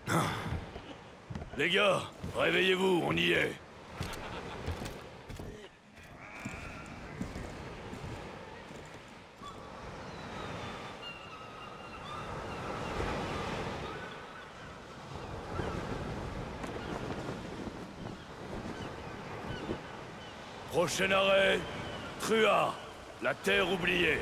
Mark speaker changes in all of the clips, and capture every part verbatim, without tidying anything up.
Speaker 1: Les gars, réveillez-vous, on y est. Prochain arrêt, Trua, la terre oubliée.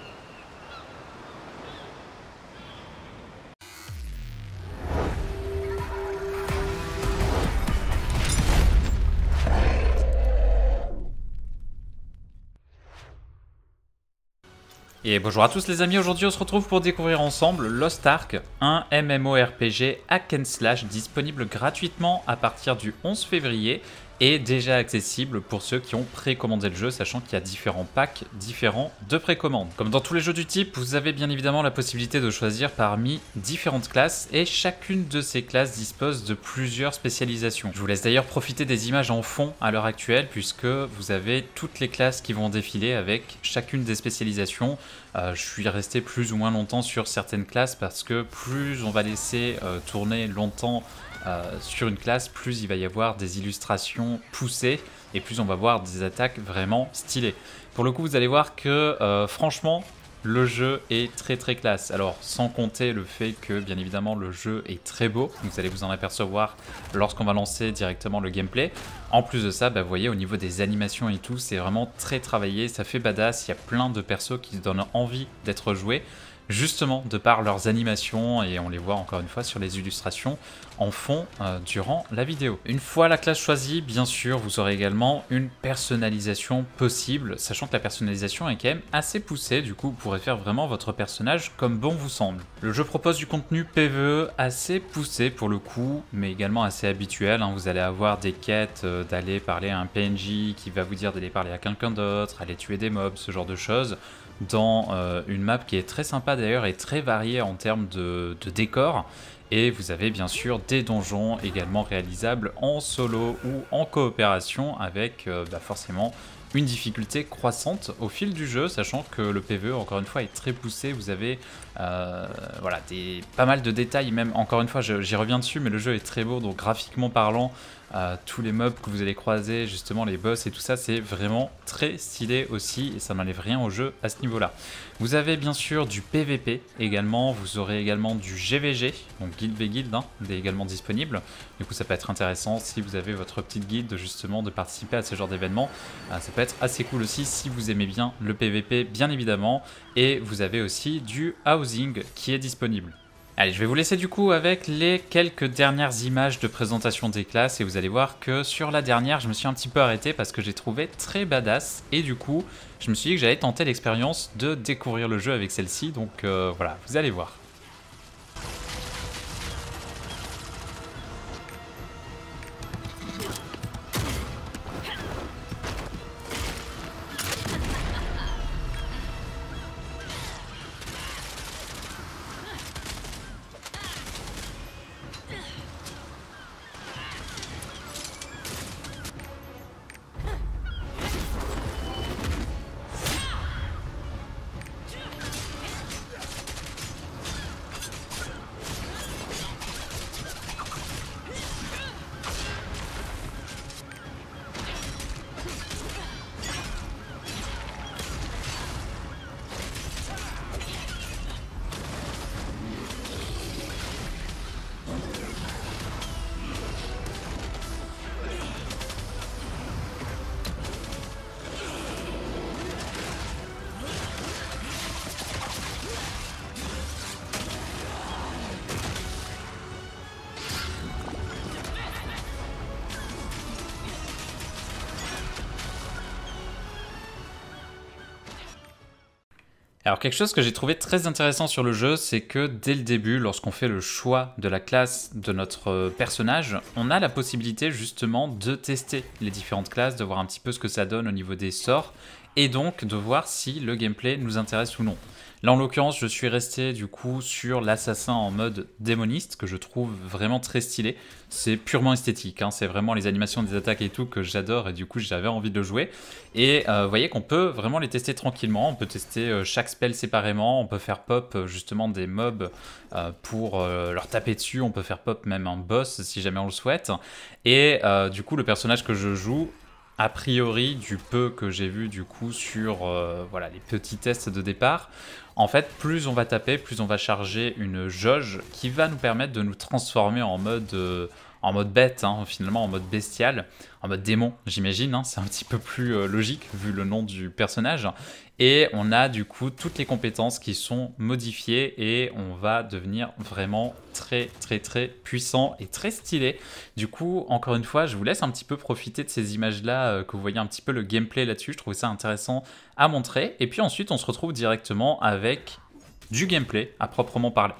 Speaker 2: Et bonjour à tous les amis, aujourd'hui on se retrouve pour découvrir ensemble Lost Ark, un MMORPG hack and slash disponible gratuitement à partir du onze février et déjà accessible pour ceux qui ont précommandé le jeu, sachant qu'il y a différents packs différents de précommande. Comme dans tous les jeux du type, vous avez bien évidemment la possibilité de choisir parmi différentes classes et chacune de ces classes dispose de plusieurs spécialisations. Je vous laisse d'ailleurs profiter des images en fond à l'heure actuelle puisque vous avez toutes les classes qui vont défiler avec chacune des spécialisations. Euh, je suis resté plus ou moins longtemps sur certaines classes parce que plus on va laisser euh, tourner longtemps Euh, sur une classe, plus il va y avoir des illustrations poussées et plus on va voir des attaques vraiment stylées. Pour le coup, vous allez voir que euh, franchement, le jeu est très très classe. Alors, sans compter le fait que, bien évidemment, le jeu est très beau. Vous allez vous en apercevoir lorsqu'on va lancer directement le gameplay. En plus de ça, bah, vous voyez, au niveau des animations et tout, c'est vraiment très travaillé. Ça fait badass. Il y a plein de persos qui donnent envie d'être joués, justement de par leurs animations, et on les voit encore une fois sur les illustrations en fond euh, durant la vidéo. Une fois la classe choisie, bien sûr, vous aurez également une personnalisation possible, sachant que la personnalisation est quand même assez poussée, du coup vous pourrez faire vraiment votre personnage comme bon vous semble. Le jeu propose du contenu P V E assez poussé pour le coup, mais également assez habituel, hein. Vous allez avoir des quêtes euh, d'aller parler à un P N J qui va vous dire d'aller parler à quelqu'un d'autre, aller tuer des mobs, ce genre de choses, dans euh, une map qui est très sympa d'ailleurs et très variée en termes de, de décor. Et vous avez bien sûr des donjons également réalisables en solo ou en coopération avec euh, bah forcément une difficulté croissante au fil du jeu, sachant que le P V E encore une fois est très poussé. Vous avez euh, voilà, des, pas mal de détails, même encore une fois j'y reviens dessus, mais le jeu est très beau, donc graphiquement parlant, euh, tous les mobs que vous allez croiser, justement les boss et tout ça, c'est vraiment très stylé aussi et ça n'enlève rien au jeu à ce niveau là. Vous avez bien sûr du P V P également, vous aurez également du G V G, donc guild v guild, hein, est également disponible. Du coup ça peut être intéressant si vous avez votre petite guilde justement de participer à ce genre d'événement. Euh, ça peut être assez cool aussi si vous aimez bien le P V P bien évidemment. Et vous avez aussi du housing qui est disponible. Allez, je vais vous laisser du coup avec les quelques dernières images de présentation des classes et vous allez voir que sur la dernière, je me suis un petit peu arrêté parce que j'ai trouvé très badass et du coup, je me suis dit que j'allais tenter l'expérience de découvrir le jeu avec celle-ci, donc euh, voilà, vous allez voir. Alors quelque chose que j'ai trouvé très intéressant sur le jeu, c'est que dès le début, lorsqu'on fait le choix de la classe de notre personnage, on a la possibilité justement de tester les différentes classes, de voir un petit peu ce que ça donne au niveau des sorts, et donc de voir si le gameplay nous intéresse ou non. Là en l'occurrence je suis resté du coup sur l'assassin en mode démoniste que je trouve vraiment très stylé. C'est purement esthétique, hein. C'est vraiment les animations des attaques et tout que j'adore et du coup j'avais envie de le jouer. Et euh, vous voyez qu'on peut vraiment les tester tranquillement, on peut tester euh, chaque spell séparément, on peut faire pop euh, justement des mobs euh, pour euh, leur taper dessus, on peut faire pop même un boss si jamais on le souhaite. Et euh, du coup le personnage que je joue, a priori du peu que j'ai vu du coup sur euh, voilà, les petits tests de départ, en fait plus on va taper, plus on va charger une jauge qui va nous permettre de nous transformer en mode, euh, en mode bête, hein, finalement en mode bestial, en mode démon j'imagine, hein, c'est un petit peu plus euh, logique vu le nom du personnage. Et on a du coup toutes les compétences qui sont modifiées et on va devenir vraiment très très très puissant et très stylé. Du coup, encore une fois, je vous laisse un petit peu profiter de ces images-là, euh, que vous voyez un petit peu le gameplay là-dessus. Je trouvais ça intéressant à montrer. Et puis ensuite, on se retrouve directement avec du gameplay à proprement parler.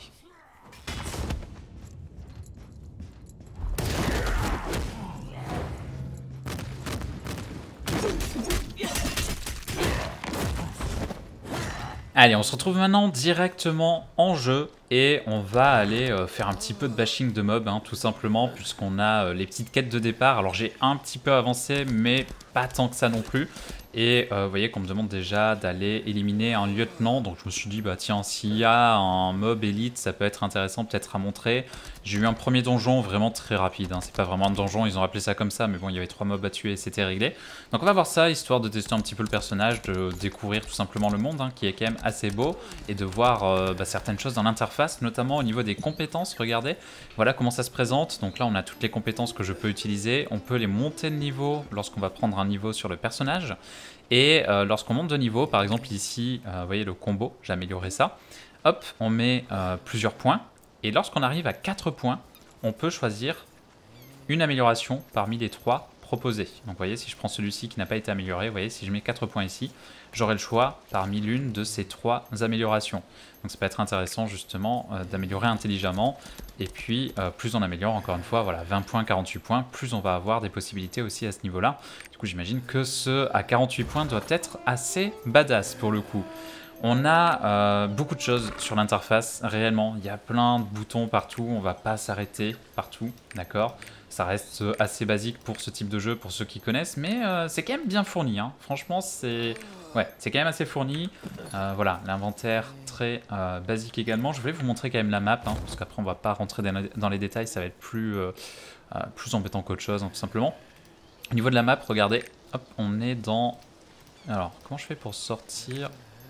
Speaker 2: Allez, on se retrouve maintenant directement en jeu et on va aller euh, faire un petit peu de bashing de mob, hein, tout simplement, puisqu'on a euh, les petites quêtes de départ. Alors j'ai un petit peu avancé, mais pas tant que ça non plus. Et euh, vous voyez qu'on me demande déjà d'aller éliminer un lieutenant, donc je me suis dit, bah tiens, s'il y a un mob élite, ça peut être intéressant peut-être à montrer. J'ai eu un premier donjon vraiment très rapide, hein. C'est pas vraiment un donjon, ils ont appelé ça comme ça, mais bon, il y avait trois mobs à tuer et c'était réglé. Donc on va voir ça, histoire de tester un petit peu le personnage, de découvrir tout simplement le monde, hein, qui est quand même assez beau, et de voir euh, bah, certaines choses dans l'interface, notamment au niveau des compétences, regardez. Voilà comment ça se présente, donc là on a toutes les compétences que je peux utiliser, on peut les monter de niveau lorsqu'on va prendre un niveau sur le personnage. Et euh, lorsqu'on monte de niveau, par exemple ici, euh, vous voyez le combo, j'ai amélioré ça. Hop, on met euh, plusieurs points. Et lorsqu'on arrive à quatre points, on peut choisir une amélioration parmi les trois proposées. Donc vous voyez, si je prends celui-ci qui n'a pas été amélioré, vous voyez, si je mets quatre points ici, j'aurai le choix parmi l'une de ces trois améliorations. Donc ça peut être intéressant justement euh, d'améliorer intelligemment. Et puis euh, plus on améliore, encore une fois, voilà, vingt points, quarante-huit points, plus on va avoir des possibilités aussi à ce niveau-là. Du coup j'imagine que ce à quarante-huit points doit être assez badass pour le coup. On a euh, beaucoup de choses sur l'interface, réellement. Il y a plein de boutons partout, on va pas s'arrêter partout, d'accord? Ça reste assez basique pour ce type de jeu, pour ceux qui connaissent, mais euh, c'est quand même bien fourni, hein. Franchement, c'est ouais, c'est quand même assez fourni. Euh, voilà, l'inventaire très euh, basique également. Je voulais vous montrer quand même la map, hein, parce qu'après on va pas rentrer dans les détails, ça va être plus, euh, euh, plus embêtant qu'autre chose, hein, tout simplement. Au niveau de la map, regardez, hop, on est dans... Alors, comment je fais pour sortir?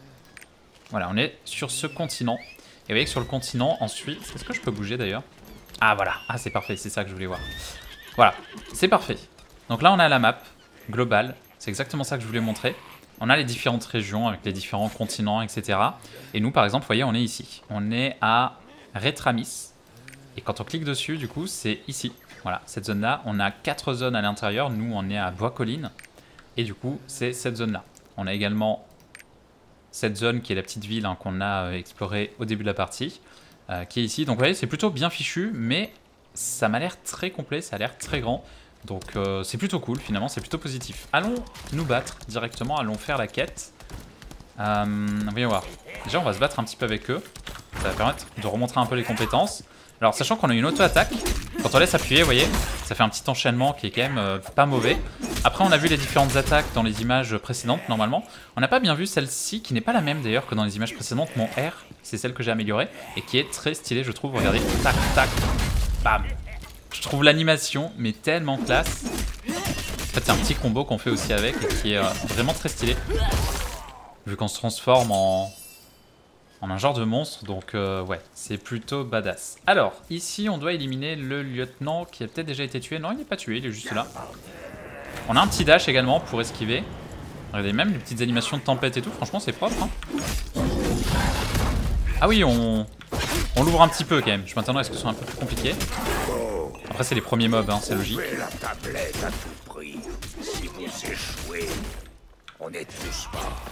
Speaker 2: Voilà, on est sur ce continent. Et vous voyez que sur le continent, ensuite... Est-ce que je peux bouger d'ailleurs? Ah voilà, ah c'est parfait, c'est ça que je voulais voir. Voilà, c'est parfait. Donc là on a la map globale, c'est exactement ça que je voulais montrer. On a les différentes régions avec les différents continents, et cetera. Et nous par exemple, vous voyez, on est ici. On est à Retramis. Et quand on clique dessus, du coup, c'est ici. Voilà, cette zone-là. On a quatre zones à l'intérieur. Nous, on est à Bois-Colline. Et du coup, c'est cette zone-là. On a également cette zone qui est la petite ville, hein, qu'on a euh, explorée au début de la partie, euh, qui est ici. Donc vous voyez, c'est plutôt bien fichu, mais ça m'a l'air très complet, ça a l'air très grand. Donc euh, c'est plutôt cool, finalement, c'est plutôt positif. Allons nous battre directement, allons faire la quête. Euh, voyons voir. Déjà, on va se battre un petit peu avec eux. Ça va permettre de remontrer un peu les compétences. Alors, sachant qu'on a une auto-attaque, quand on laisse appuyer, vous voyez, ça fait un petit enchaînement qui est quand même euh, pas mauvais. Après, on a vu les différentes attaques dans les images précédentes, normalement. On n'a pas bien vu celle-ci, qui n'est pas la même d'ailleurs que dans les images précédentes. Mon R, c'est celle que j'ai améliorée, et qui est très stylée, je trouve. Regardez, tac, tac, bam. Je trouve l'animation, mais tellement classe. En fait, c'est un petit combo qu'on fait aussi avec, et qui est euh, vraiment très stylé. Vu qu'on se transforme en... en un genre de monstre, donc euh, ouais, c'est plutôt badass. Alors, ici, on doit éliminer le lieutenant qui a peut-être déjà été tué. Non, il n'est pas tué, il est juste là. On a un petit dash également pour esquiver. Regardez, même les petites animations de tempête et tout, franchement, c'est propre, hein. Ah oui, on, on l'ouvre un petit peu quand même. Je m'attendais à ce que ce soit un peu plus compliqué. Après, c'est les premiers mobs, hein, c'est logique.
Speaker 3: La tablette à tout prix. Si vous échouez, on est tous morts.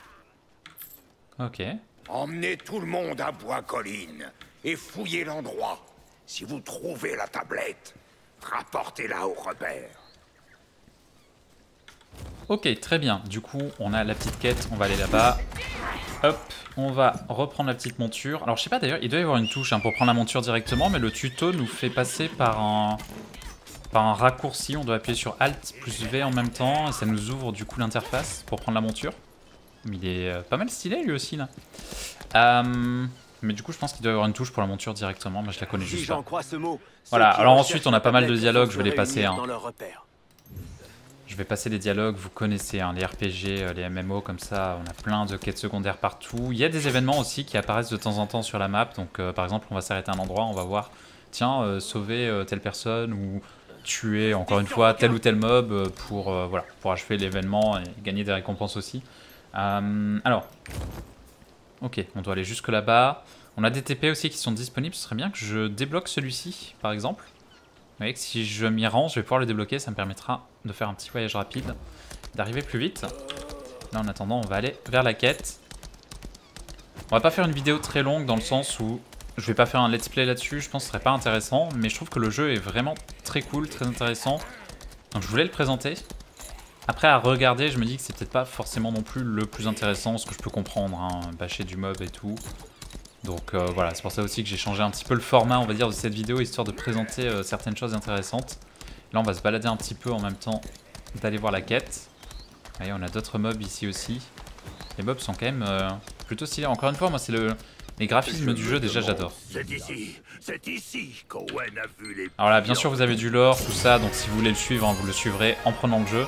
Speaker 2: Ok.
Speaker 3: Emmenez tout le monde à Bois-Colline et fouillez l'endroit. Si vous trouvez la tablette, rapportez-la au repère.
Speaker 2: Ok, très bien. Du coup, on a la petite quête, on va aller là-bas. Hop, on va reprendre la petite monture. Alors, je sais pas d'ailleurs, il doit y avoir une touche hein, pour prendre la monture directement, mais le tuto nous fait passer par un, par un raccourci. On doit appuyer sur Alt plus V en même temps, et ça nous ouvre du coup l'interface pour prendre la monture. Il est euh, pas mal stylé lui aussi là. Euh, mais du coup, je pense qu'il doit y avoir une touche pour la monture directement, mais je la connais
Speaker 4: Si
Speaker 2: juste pas.
Speaker 4: j'en crois ce mot,
Speaker 2: Voilà,
Speaker 4: ceux qui
Speaker 2: alors
Speaker 4: recherchent
Speaker 2: ensuite on a
Speaker 4: la
Speaker 2: pas mal de
Speaker 4: tablette
Speaker 2: dialogues,
Speaker 4: vont
Speaker 2: je vais
Speaker 4: se
Speaker 2: les passer.
Speaker 4: réunir
Speaker 2: Hein.
Speaker 4: dans leur repère.
Speaker 2: Je vais passer les dialogues, vous connaissez hein, les R P G, euh, les M M O comme ça, on a plein de quêtes secondaires partout. Il y a des événements aussi qui apparaissent de temps en temps sur la map, donc euh, par exemple on va s'arrêter à un endroit, on va voir, tiens, euh, sauver euh, telle personne ou tuer encore une fois tel ou tel mob euh, pour, euh, voilà, pour achever l'événement et gagner des récompenses aussi. Euh, alors, ok, on doit aller jusque là-bas. On a des T P aussi qui sont disponibles, ce serait bien que je débloque celui-ci par exemple. Vous voyez que si je m'y rends, je vais pouvoir le débloquer, ça me permettra de faire un petit voyage rapide, d'arriver plus vite. Là en attendant, on va aller vers la quête. On va pas faire une vidéo très longue dans le sens où je vais pas faire un let's play là-dessus, je pense que ce serait pas intéressant, mais je trouve que le jeu est vraiment très cool, très intéressant. Donc je voulais le présenter. Après à regarder, je me dis que c'est peut-être pas forcément non plus le plus intéressant, ce que je peux comprendre, hein, bâcher du mob et tout. Donc euh, voilà, c'est pour ça aussi que j'ai changé un petit peu le format, on va dire, de cette vidéo, histoire de présenter euh, certaines choses intéressantes. Là, on va se balader un petit peu en même temps d'aller voir la quête. Vous voyez, on a d'autres mobs ici aussi. Les mobs sont quand même euh, plutôt stylés. Encore une fois, moi, c'est le les graphismes du jeu, déjà, j'adore.
Speaker 3: C'est ici, c'est ici qu'Owen a vu les...
Speaker 2: Alors là, bien sûr, vous avez du lore, tout ça, donc si vous voulez le suivre, hein, vous le suivrez en prenant le jeu.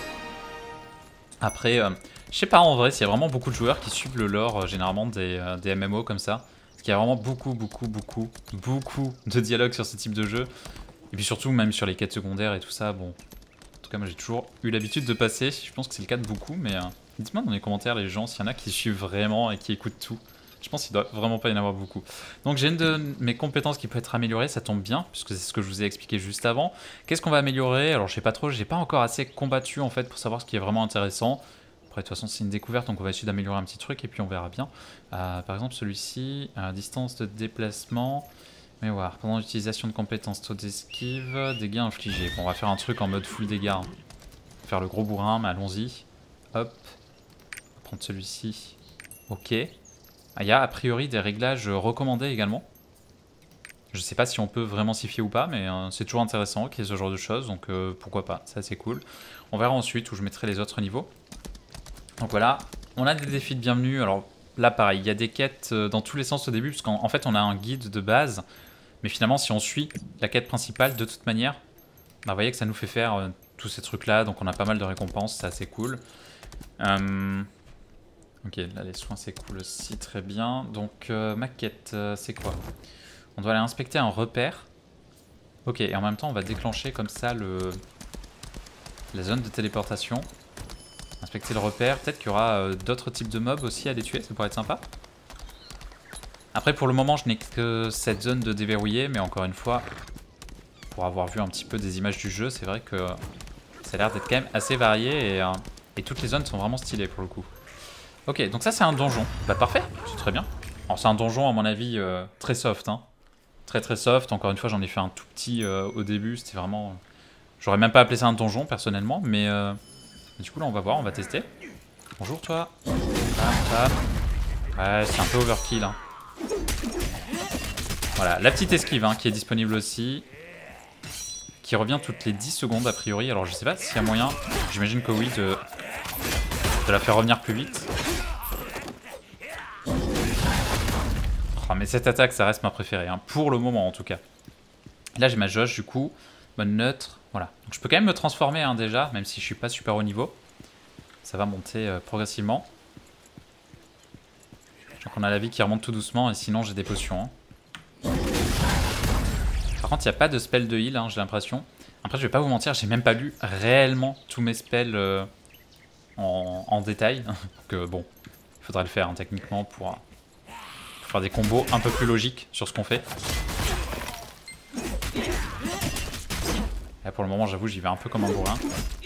Speaker 2: Après, euh, je sais pas en vrai, s'il y a vraiment beaucoup de joueurs qui suivent le lore, euh, généralement, des, euh, des M M O comme ça. Parce qu'il y a vraiment beaucoup, beaucoup, beaucoup, beaucoup de dialogues sur ce type de jeu. Et puis surtout, même sur les quêtes secondaires et tout ça, bon... En tout cas, moi j'ai toujours eu l'habitude de passer. Je pense que c'est le cas de beaucoup, mais euh, dites-moi dans les commentaires, les gens, s'il y en a qui suivent vraiment et qui écoutent tout. Je pense qu'il doit vraiment pas y en avoir beaucoup. Donc j'ai une de mes compétences qui peut être améliorée, ça tombe bien, puisque c'est ce que je vous ai expliqué juste avant. Qu'est-ce qu'on va améliorer? Alors je sais pas trop, j'ai pas encore assez combattu en fait pour savoir ce qui est vraiment intéressant. Après de toute façon c'est une découverte, donc on va essayer d'améliorer un petit truc et puis on verra bien. Euh, par exemple celui-ci, euh, distance de déplacement, mémoire, pendant l'utilisation de compétences, taux d'esquive, dégâts infligés. Bon on va faire un truc en mode full dégâts. Hein. Faire le gros bourrin, mais allons-y. Hop, on va prendre celui-ci. Ok. Il y a a priori des réglages recommandés également. Je sais pas si on peut vraiment s'y fier ou pas, mais euh, c'est toujours intéressant qu'il y ait ce genre de choses, donc euh, pourquoi pas, c'est assez cool. On verra ensuite où je mettrai les autres niveaux. Donc voilà, on a des défis de bienvenue. Alors là pareil, il y a des quêtes dans tous les sens au début, parce qu'en en fait on a un guide de base, mais finalement si on suit la quête principale de toute manière, bah, vous voyez que ça nous fait faire euh, tous ces trucs là, donc on a pas mal de récompenses, c'est assez cool. Euh... Ok, là les soins c'est cool aussi, très bien. Donc euh, ma quête, euh, c'est quoi? On doit aller inspecter un repère. Ok, et en même temps on va déclencher comme ça le la zone de téléportation. Inspecter le repère, peut-être qu'il y aura euh, d'autres types de mobs aussi à les tuer, ça pourrait être sympa. Après pour le moment je n'ai que cette zone de déverrouiller, mais encore une fois, pour avoir vu un petit peu des images du jeu, c'est vrai que ça a l'air d'être quand même assez varié et, euh, et toutes les zones sont vraiment stylées pour le coup. Ok, donc ça c'est un donjon. Bah parfait, c'est très bien. Alors c'est un donjon à mon avis euh, très soft, hein. Très très soft, encore une fois j'en ai fait un tout petit euh, au début, c'était vraiment... J'aurais même pas appelé ça un donjon personnellement, mais euh... du coup là on va voir, on va tester. Bonjour toi. Bam, bam. Ouais, c'est un peu overkill, hein. Voilà, la petite esquive hein, qui est disponible aussi. Qui revient toutes les dix secondes a priori, alors je sais pas s'il y a moyen, j'imagine que oui, de... de la faire revenir plus vite. Oh, mais cette attaque, ça reste ma préférée, hein, pour le moment en tout cas. Là, j'ai ma jauge du coup, mode neutre, voilà. Donc je peux quand même me transformer hein, déjà, même si je suis pas super haut niveau. Ça va monter euh, progressivement. Donc on a la vie qui remonte tout doucement, et sinon j'ai des potions. Hein. Par contre, il n'y a pas de spell de heal, hein, j'ai l'impression. Après, je vais pas vous mentir, j'ai même pas lu réellement tous mes spells euh, en, en détail. Donc euh, bon, il faudra le faire hein, techniquement pour... Euh, faire des combos un peu plus logiques sur ce qu'on fait. Là pour le moment j'avoue j'y vais un peu comme un bourrin.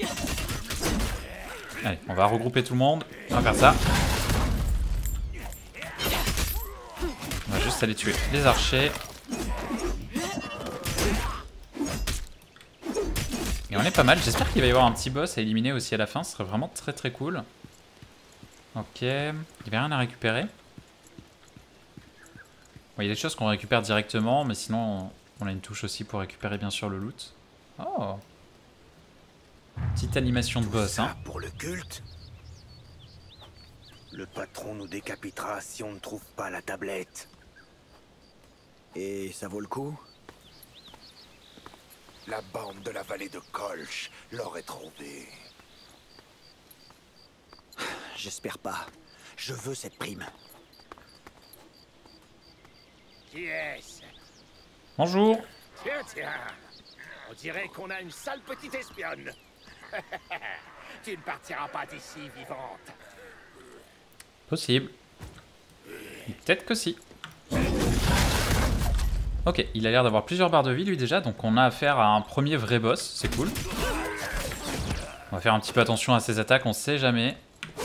Speaker 2: Allez, on va regrouper tout le monde, on va faire ça. On va juste aller tuer les archers. Et on est pas mal. J'espère qu'il va y avoir un petit boss à éliminer aussi à la fin. Ce serait vraiment très très cool. Ok. Il n'y avait rien à récupérer. Bon, il y a des choses qu'on récupère directement, mais sinon on a une touche aussi pour récupérer bien sûr le loot. Oh. Petite animation de boss, hein.
Speaker 3: Pour le culte. Le patron nous décapitera si on ne trouve pas la tablette.
Speaker 4: Et ça vaut le coup?
Speaker 3: La bande de la vallée de Kolch l'aurait trouvée.
Speaker 4: J'espère pas. Je veux cette prime.
Speaker 3: Qui est-ce?
Speaker 2: Bonjour.
Speaker 3: Tiens, tiens. On dirait qu'on a une sale petite espionne. Tu ne partiras pas d'ici vivante.
Speaker 2: Possible. Peut-être que si. Ok, il a l'air d'avoir plusieurs barres de vie lui déjà, donc on a affaire à un premier vrai boss, c'est cool. On va faire un petit peu attention à ses attaques, on sait jamais.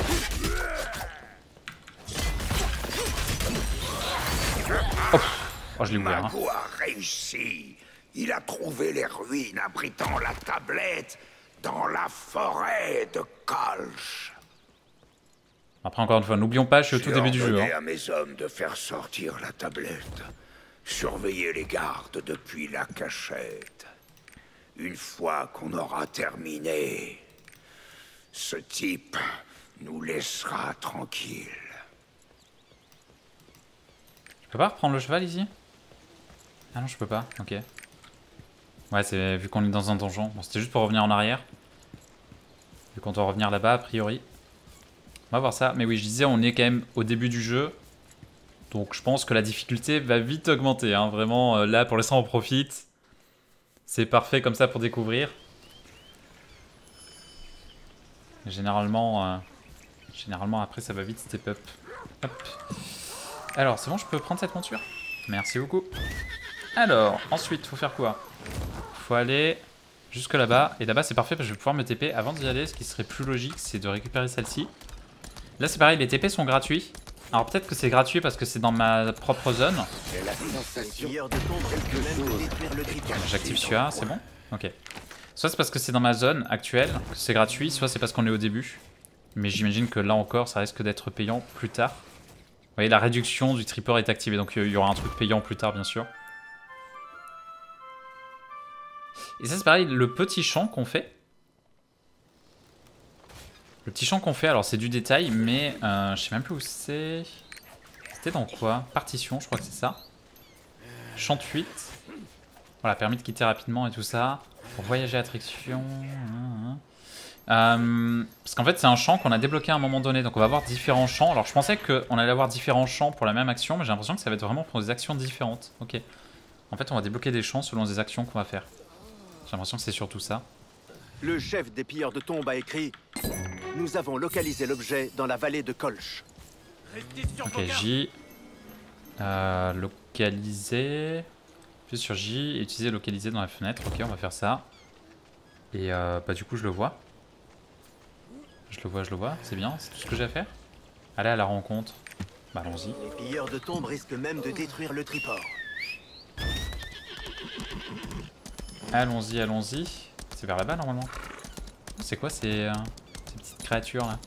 Speaker 2: Oh, oh je l'ai ouvert. Hein.
Speaker 3: Mago a réussi. Il a trouvé les ruines abritant la tablette dans la forêt de Kolch.
Speaker 2: Après, encore une fois, n'oublions pas, je suis au tout début du jeu.
Speaker 3: J'ai
Speaker 2: Hein.
Speaker 3: ordonné à mes hommes de faire sortir la tablette. Surveiller les gardes depuis la cachette. Une fois qu'on aura terminé, ce type nous laissera tranquilles.
Speaker 2: Je peux pas reprendre le cheval ici? Ah non, je peux pas, ok. Ouais, c'est vu qu'on est dans un donjon. Bon, c'était juste pour revenir en arrière. Vu qu'on doit revenir là-bas, a priori. On va voir ça. Mais oui, je disais, on est quand même au début du jeu. Donc je pense que la difficulté va vite augmenter. Hein. Vraiment, euh, là, pour l'instant, on profite. C'est parfait comme ça pour découvrir. Généralement, euh, généralement après, ça va vite step up. Hop. Alors, c'est bon, je peux prendre cette monture? Merci beaucoup. Alors, ensuite, faut faire quoi? Faut aller jusque là-bas. Et là-bas, c'est parfait parce que je vais pouvoir me T P avant d'y aller. Ce qui serait plus logique, c'est de récupérer celle-ci. Là, c'est pareil, les T P sont gratuits. Alors, peut-être que c'est gratuit parce que c'est dans ma propre zone. J'active celui-là, c'est bon? Ok. Soit c'est parce que c'est dans ma zone actuelle, que c'est gratuit, soit c'est parce qu'on est au début. Mais j'imagine que là encore, ça risque d'être payant plus tard. Vous voyez, la réduction du tripper est activée, donc il y aura un truc payant plus tard, bien sûr. Et ça, c'est pareil, le petit champ qu'on fait. Le petit champ qu'on fait, alors c'est du détail, mais euh, je sais même plus où c'est. C'était dans quoi? Partition, je crois que c'est ça. Champ de fuite. Voilà, permis de quitter rapidement et tout ça. Pour voyager attraction. Euh, parce qu'en fait, c'est un champ qu'on a débloqué à un moment donné, donc on va avoir différents champs. Alors je pensais qu'on allait avoir différents champs pour la même action, mais j'ai l'impression que ça va être vraiment pour des actions différentes. Ok. En fait, on va débloquer des champs selon les actions qu'on va faire. J'ai l'impression que c'est surtout ça.
Speaker 4: Le chef des pilleurs de tombes a écrit: nous avons localisé l'objet dans la vallée de Kolch.
Speaker 2: Ok, J. Euh, localiser. Puis sur J, et utiliser localiser dans la fenêtre. Ok, on va faire ça. Et euh, bah du coup, je le vois. Je le vois, je le vois. C'est bien, c'est tout ce que j'ai à faire. Aller à la rencontre. Bah allons-y.
Speaker 4: Les pilleurs de tombes risquent même de détruire le triport.
Speaker 2: Allons-y, allons-y. C'est vers là-bas normalement. C'est quoi ces, euh, ces petites créatures là?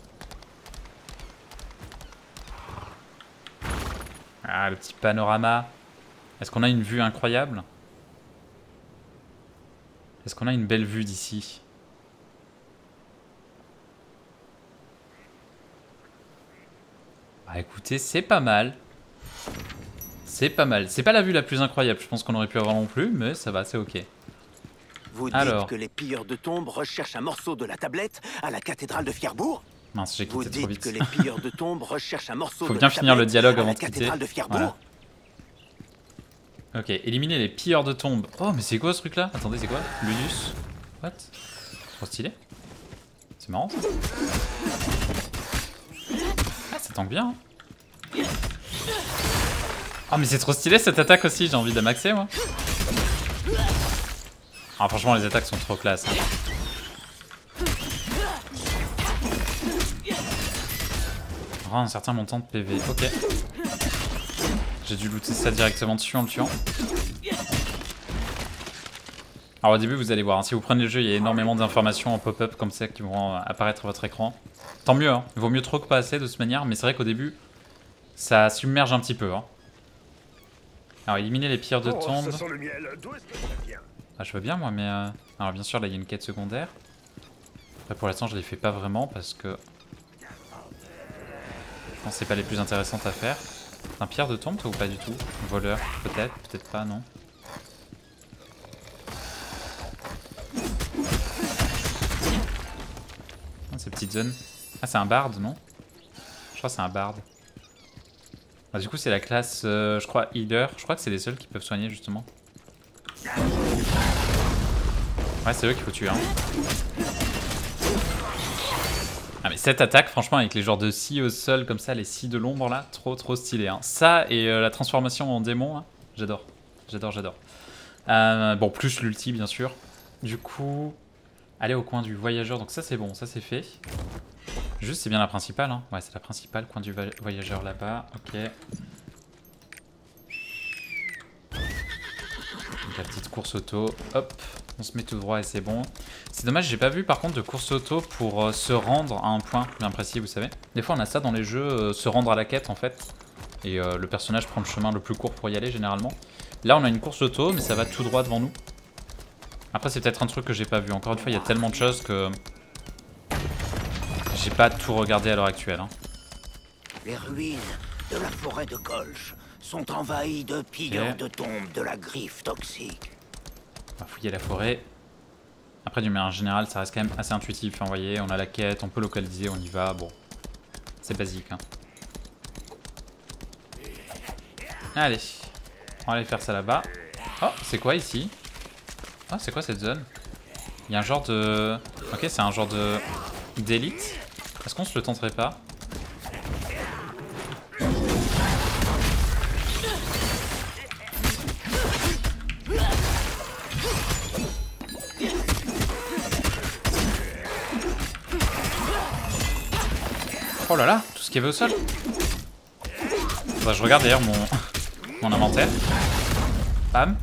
Speaker 2: Ah, le petit panorama. Est-ce qu'on a une vue incroyable? Est-ce qu'on a une belle vue d'ici? Bah écoutez, c'est pas mal. C'est pas mal. C'est pas la vue la plus incroyable, je pense qu'on aurait pu avoir non plus, mais ça va, c'est ok.
Speaker 4: Vous dites
Speaker 2: Alors.
Speaker 4: que les pilleurs de tombes recherchent un morceau de la tablette à la cathédrale de Fierbourg?
Speaker 2: Mince, j'ai
Speaker 4: Vous
Speaker 2: quitté trop
Speaker 4: dites
Speaker 2: vite.
Speaker 4: que les pilleurs de tombes recherchent un morceau
Speaker 2: Faut
Speaker 4: de
Speaker 2: bien
Speaker 4: la
Speaker 2: finir le
Speaker 4: tablette
Speaker 2: dialogue
Speaker 4: à
Speaker 2: avant
Speaker 4: la
Speaker 2: de quitter.
Speaker 4: cathédrale de Fierbourg?
Speaker 2: Voilà. Ok, éliminer les pilleurs de tombes. Oh, mais c'est quoi ce truc là? Attendez, c'est quoi? Ludus? What? Trop stylé. C'est marrant ça. Ah, ça tank bien. Hein. Oh, mais c'est trop stylé cette attaque aussi, j'ai envie de maxer moi. Ah, franchement, les attaques sont trop classe. Hein. Rend un certain montant de P V. Ok. J'ai dû looter ça directement dessus en le tuant. Alors au début vous allez voir, hein, si vous prenez le jeu, il y a énormément d'informations en pop-up comme ça qui vont apparaître à votre écran. Tant mieux, hein. Il vaut mieux trop que pas assez de cette manière, mais c'est vrai qu'au début, ça submerge un petit peu. Hein. Alors éliminer les pierres de
Speaker 3: Oh,
Speaker 2: tombe.
Speaker 3: ça sent le miel. D'où est-ce que ça vient?
Speaker 2: Ah, je veux bien moi, mais... Euh... Alors bien sûr là il y a une quête secondaire. Après pour l'instant je les fais pas vraiment parce que... Je pense que c'est pas les plus intéressantes à faire. Un pierre de tombe toi ou pas du tout? Voleur, peut-être, peut-être pas, non. Ah, ces petites zones. Ah c'est un bard, non? Je crois que c'est un bard. Ah, du coup c'est la classe, euh, je crois, healer. Je crois que c'est les seuls qui peuvent soigner justement. Ouais c'est eux qu'il faut tuer. Hein. Ah mais cette attaque franchement avec les genres de scie au sol comme ça, les scies de l'ombre là, trop trop stylé. Hein. Ça et euh, la transformation en démon, hein. J'adore. J'adore, j'adore. Euh, bon plus l'ulti bien sûr. Du coup, aller au coin du voyageur, donc ça c'est bon, ça c'est fait. Juste c'est bien la principale, hein. Ouais c'est la principale, coin du voyageur là-bas, ok. Donc, la petite course auto, hop. On se met tout droit et c'est bon. C'est dommage, j'ai pas vu par contre de course auto pour euh, se rendre à un point bien précis, vous savez. Des fois on a ça dans les jeux, euh, se rendre à la quête en fait. Et euh, le personnage prend le chemin le plus court pour y aller généralement. Là on a une course auto mais ça va tout droit devant nous. Après c'est peut-être un truc que j'ai pas vu. Encore une fois il y a tellement de choses que... J'ai pas tout regardé à l'heure actuelle. Hein.
Speaker 3: Les ruines de la forêt de Kolch sont envahies de pilleurs
Speaker 2: okay.
Speaker 3: de tombes de la griffe toxique.
Speaker 2: On va fouiller la forêt. Après, du manière générale, ça reste quand même assez intuitif. Hein, vous voyez, on a la quête, on peut localiser, on y va. Bon, c'est basique. Hein. Allez, on va aller faire ça là-bas. Oh, c'est quoi ici? Oh, c'est quoi cette zone? Il y a un genre de... Ok, c'est un genre de... d'élite. Est-ce qu'on se le tenterait pas? Oh là là, tout ce qu'il y avait au sol. Bah, je regarde d'ailleurs mon... mon inventaire. Bam.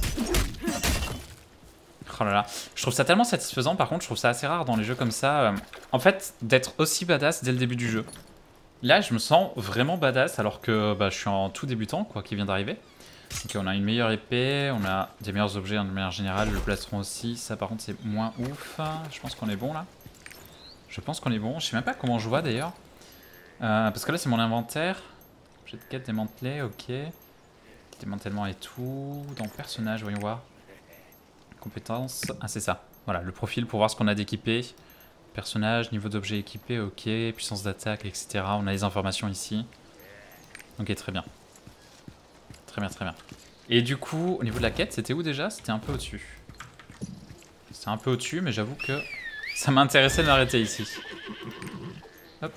Speaker 2: Oh là là. Je trouve ça tellement satisfaisant, par contre, je trouve ça assez rare dans les jeux comme ça. En fait, d'être aussi badass dès le début du jeu. Là, je me sens vraiment badass alors que bah, je suis en tout débutant, quoi, qui vient d'arriver. Ok, on a une meilleure épée, on a des meilleurs objets de manière générale, le plastron aussi. Ça, par contre, c'est moins ouf. Je pense qu'on est bon là. Je pense qu'on est bon. Je sais même pas comment je vois d'ailleurs. Euh, parce que là c'est mon inventaire. J'ai de quête démantelée, ok. Démantèlement et tout. Dans personnage, voyons voir. Compétences. Ah c'est ça. Voilà, le profil pour voir ce qu'on a d'équipé. Personnage, niveau d'objet équipé, ok. Puissance d'attaque, et cetera. On a les informations ici. Ok, très bien. Très bien, très bien. Et du coup, au niveau de la quête, c'était où déjà? C'était un peu au-dessus. C'était un peu au-dessus, mais j'avoue que ça m'intéressait de m'arrêter ici. Hop.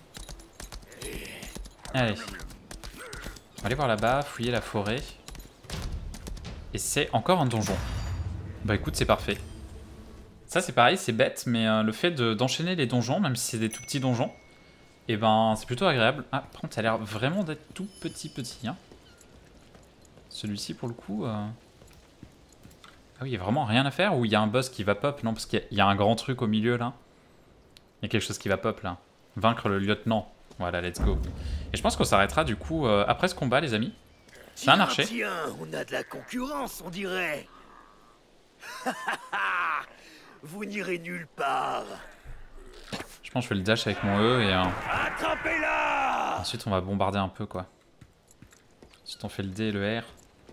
Speaker 2: Allez. On va aller voir là-bas, fouiller la forêt. Et c'est encore un donjon. Bah écoute, c'est parfait. Ça c'est pareil, c'est bête, mais euh, le fait d'enchaîner les donjons, même si c'est des tout petits donjons, et eh ben c'est plutôt agréable. Ah, par contre, ça a l'air vraiment d'être tout petit petit. Hein. Celui-ci pour le coup... Euh... Ah oui, il n'y a vraiment rien à faire, ou il y a un boss qui va pop? Non, parce qu'il y, y a un grand truc au milieu là. Il y a quelque chose qui va pop là. Vaincre le lieutenant. Voilà, let's go. Et je pense qu'on s'arrêtera du coup euh, après ce combat, les amis. C'est un archer.
Speaker 3: Tiens, on a de la concurrence, on dirait. Vous n'irez nulle part.
Speaker 2: Je pense que je fais le dash avec mon E et... Euh...
Speaker 3: Attrapez-la!
Speaker 2: Ensuite, on va bombarder un peu, quoi. Ensuite, on fait le D et le R.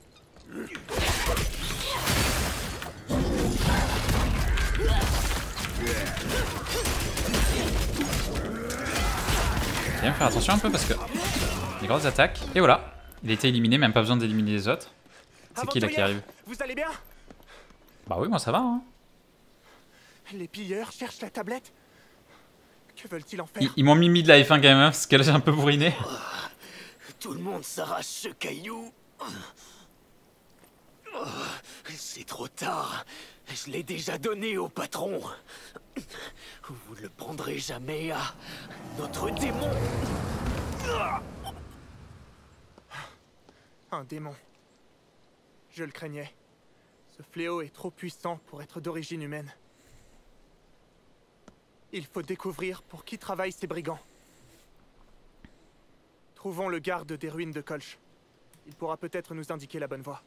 Speaker 2: Faut bien faire attention un peu parce que les grosses attaques. Et voilà, il a été éliminé, même pas besoin d'éliminer les autres. C'est qui là qui arrive?
Speaker 4: Vous allez bien?
Speaker 2: Bah oui, moi ça va. Hein.
Speaker 4: Les pilleurs cherchent la tablette. Que veulent-ils en faire?
Speaker 2: Ils, ils m'ont mis mid-life hein, quand même, hein, parce que là j'ai un peu bourriné.
Speaker 3: Oh, tout le monde s'arrache ce caillou. Oh, c'est trop tard. Je l'ai déjà donné au patron. Vous ne le prendrez jamais à notre démon.
Speaker 4: Un démon. Je le craignais.
Speaker 5: Ce fléau est trop puissant pour être d'origine humaine. Il faut découvrir pour qui travaillent ces brigands. Trouvons le garde des ruines de Kolch. Il pourra peut-être nous indiquer la bonne voie.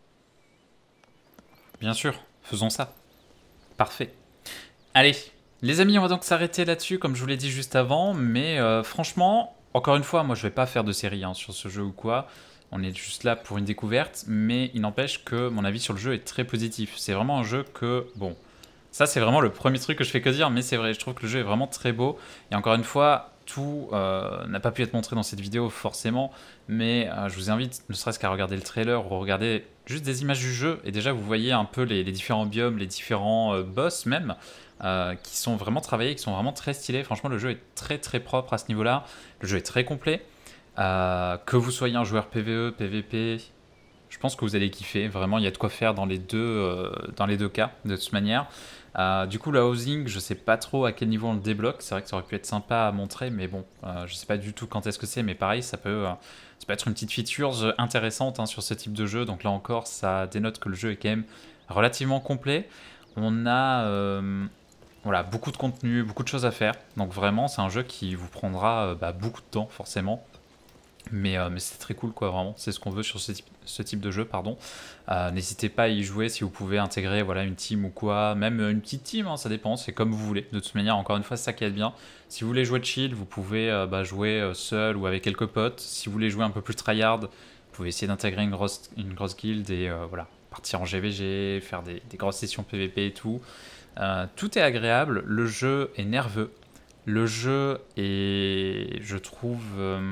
Speaker 2: Bien sûr, faisons ça. Parfait. Allez, les amis, on va donc s'arrêter là-dessus, comme je vous l'ai dit juste avant. Mais euh, franchement, encore une fois, moi je vais pas faire de série hein, sur ce jeu ou quoi. On est juste là pour une découverte. Mais il n'empêche que mon avis sur le jeu est très positif. C'est vraiment un jeu que, bon, ça c'est vraiment le premier truc que je fais que dire. Mais c'est vrai, je trouve que le jeu est vraiment très beau. Et encore une fois, tout euh, n'a pas pu être montré dans cette vidéo forcément. Mais euh, je vous invite ne serait-ce qu'à regarder le trailer ou regarder juste des images du jeu. Et déjà vous voyez un peu les, les différents biomes, les différents euh, boss même. Euh, qui sont vraiment travaillés, qui sont vraiment très stylés. Franchement, le jeu est très très propre à ce niveau-là. Le jeu est très complet. Euh, que vous soyez un joueur P V E, P V P, je pense que vous allez kiffer. Vraiment, il y a de quoi faire dans les deux, euh, dans les deux cas, de toute manière. Euh, du coup, le housing, je sais pas trop à quel niveau on le débloque. C'est vrai que ça aurait pu être sympa à montrer, mais bon, euh, je sais pas du tout quand est-ce que c'est. Mais pareil, ça peut, euh, ça peut être une petite feature intéressante hein, sur ce type de jeu. Donc là encore, ça dénote que le jeu est quand même relativement complet. On a... Euh, Voilà, beaucoup de contenu, beaucoup de choses à faire. Donc vraiment, c'est un jeu qui vous prendra euh, bah, beaucoup de temps, forcément. Mais, euh, mais c'est très cool, quoi, vraiment. C'est ce qu'on veut sur ce type, ce type de jeu, pardon. Euh, N'hésitez pas à y jouer si vous pouvez intégrer voilà, une team ou quoi. Même une petite team, hein, ça dépend, c'est comme vous voulez. De toute manière, encore une fois, c'est ça qui est bien. Si vous voulez jouer chill, vous pouvez euh, bah, jouer euh, seul ou avec quelques potes. Si vous voulez jouer un peu plus tryhard, vous pouvez essayer d'intégrer une grosse, une grosse guilde et euh, voilà, partir en G V G, faire des, des grosses sessions P V P et tout. Euh, tout est agréable, le jeu est nerveux, le jeu est, je trouve, euh,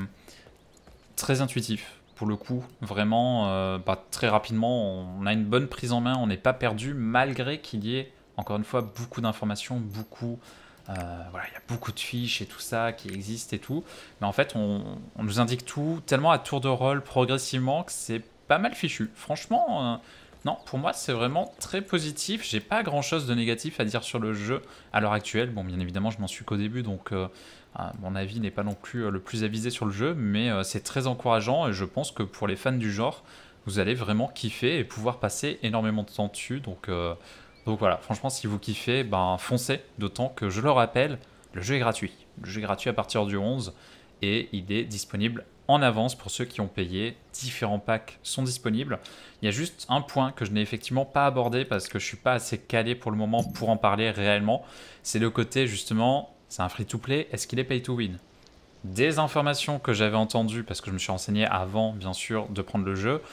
Speaker 2: très intuitif pour le coup, vraiment, euh, bah, très rapidement, on a une bonne prise en main, on n'est pas perdu malgré qu'il y ait, encore une fois, beaucoup d'informations, beaucoup, euh, voilà, il y a beaucoup de fiches et tout ça qui existent et tout, mais en fait, on, on nous indique tout tellement à tour de rôle, progressivement, que c'est pas mal fichu, franchement... Euh, Non, pour moi, c'est vraiment très positif. J'ai pas grand-chose de négatif à dire sur le jeu à l'heure actuelle. Bon, bien évidemment, je m'en suis qu'au début, donc euh, mon avis n'est pas non plus euh, le plus avisé sur le jeu, mais euh, c'est très encourageant et je pense que pour les fans du genre, vous allez vraiment kiffer et pouvoir passer énormément de temps dessus. Donc, euh, donc voilà, franchement, si vous kiffez, ben foncez. D'autant que, je le rappelle, le jeu est gratuit. Le jeu est gratuit à partir du onze et il est disponible en avance pour ceux qui ont payé. Différents packs sont disponibles. Il y a juste un point que je n'ai effectivement pas abordé parce que je ne suis pas assez calé pour le moment pour en parler réellement. C'est le côté justement, c'est un free-to-play, est-ce qu'il est pay-to-win? Des informations que j'avais entendues parce que je me suis renseigné avant bien sûr de prendre le jeu.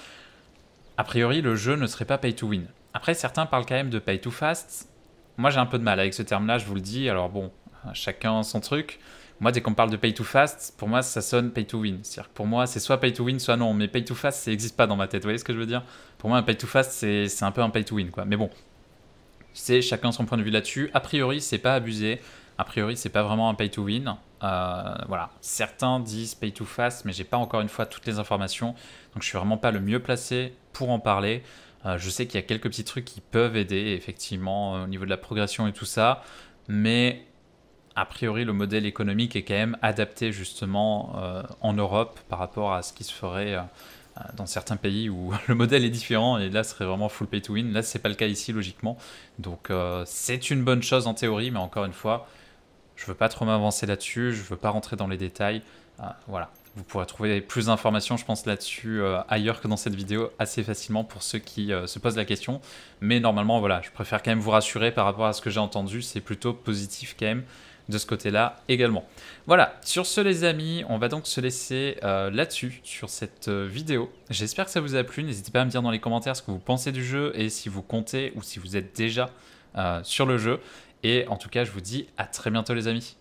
Speaker 2: A priori le jeu ne serait pas pay-to-win. Après certains parlent quand même de pay-to-fast. Moi j'ai un peu de mal avec ce terme-là, je vous le dis. Alors bon, chacun son truc. Moi, dès qu'on parle de pay to fast, pour moi, ça sonne pay to win. C'est-à-dire que pour moi, c'est soit pay to win, soit non. Mais pay to fast, ça n'existe pas dans ma tête. Vous voyez ce que je veux dire? Pour moi, un pay to fast, c'est un peu un pay to win, quoi. Mais bon, c'est chacun son point de vue là-dessus. A priori, c'est pas abusé. A priori, c'est pas vraiment un pay to win. Euh, voilà. Certains disent pay to fast, mais j'ai pas encore une fois toutes les informations. Donc, je suis vraiment pas le mieux placé pour en parler. Euh, je sais qu'il y a quelques petits trucs qui peuvent aider, effectivement, euh, au niveau de la progression et tout ça. Mais... a priori, le modèle économique est quand même adapté justement euh, en Europe par rapport à ce qui se ferait euh, dans certains pays où le modèle est différent et là, ce serait vraiment full pay to win. Là, ce n'est pas le cas ici, logiquement. Donc, euh, c'est une bonne chose en théorie, mais encore une fois, je ne veux pas trop m'avancer là-dessus, je ne veux pas rentrer dans les détails. Euh, voilà, vous pourrez trouver plus d'informations, je pense, là-dessus euh, ailleurs que dans cette vidéo, assez facilement pour ceux qui euh, se posent la question. Mais normalement, voilà, je préfère quand même vous rassurer par rapport à ce que j'ai entendu. C'est plutôt positif quand même de ce côté-là également. Voilà, sur ce les amis, on va donc se laisser euh, là-dessus, sur cette euh, vidéo. J'espère que ça vous a plu, n'hésitez pas à me dire dans les commentaires ce que vous pensez du jeu et si vous comptez ou si vous êtes déjà euh, sur le jeu. Et en tout cas, je vous dis à très bientôt les amis.